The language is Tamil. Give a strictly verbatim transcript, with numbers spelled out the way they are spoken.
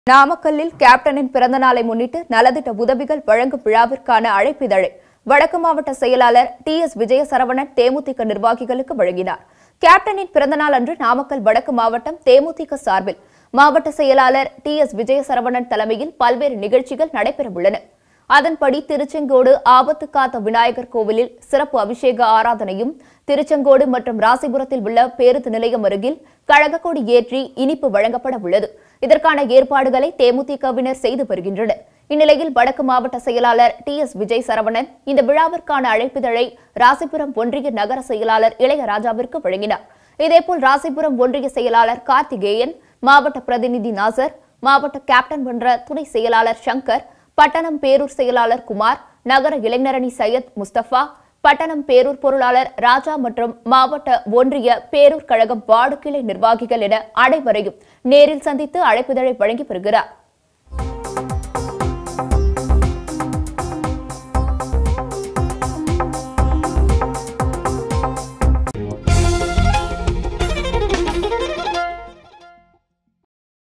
நாமக்கல்லில் கேப்டனின் பிறந்த நாளை முன்னிட்டு நலத்திட்ட உதவிகள் வழங்கும் விழாவிற்கான அழைப்பிதழை வடக்கு மாவட்ட செயலாளர் டி எஸ் விஜயசரவணன் தேமுதிக நிர்வாகிகளுக்கு வழங்கினார். கேப்டனின் பிறந்தநாள் அன்று நாமக்கல் வடக்கு மாவட்டம் தேமுதிக சார்பில் மாவட்ட செயலாளர் டி எஸ் விஜயசரவணன் தலைமையில் பல்வேறு நிகழ்ச்சிகள் நடைபெறவுள்ளன. அதன்படி திருச்செங்கோடு ஆபத்து காத்த விநாயகர் கோவிலில் சிறப்பு அபிஷேக ஆராதனையும், திருச்செங்கோடு மற்றும் ராசிபுரத்தில் உள்ள பேருந்து நிலையம் அருகில் கழகக்கொடி ஏற்றி இனிப்பு வழங்கப்பட உள்ளது. இதற்கான ஏற்பாடுகளை தேமுதிகவினர் செய்து வருகின்றனர். இந்நிலையில் வடக்கு மாவட்ட செயலாளர் டி எஸ் விஜயசரவணன் இந்த விழாவிற்கான அழைப்பிதழை ராசிபுரம் ஒன்றிய நகர செயலாளர் இளையராஜாவிற்கு வழங்கினார். இதேபோல் ராசிபுரம் ஒன்றிய செயலாளர் கார்த்திகேயன், மாவட்ட பிரதிநிதி நாசர், மாவட்ட கேப்டன் மன்ற துணை செயலாளர் சங்கர், பட்டணம் பேரூர் செயலாளர் குமார், நகர இளைஞரணி சையத் முஸ்தபா, பட்டணம் பேரூர் பொருளாளர் ராஜா மற்றும் மாவட்ட ஒன்றிய பேரூர் கழகம் வார்டு கிளை நிர்வாகிகள் என அனைவரையும் நேரில் சந்தித்து அழைப்பிதழை வழங்கி வருகிறார்.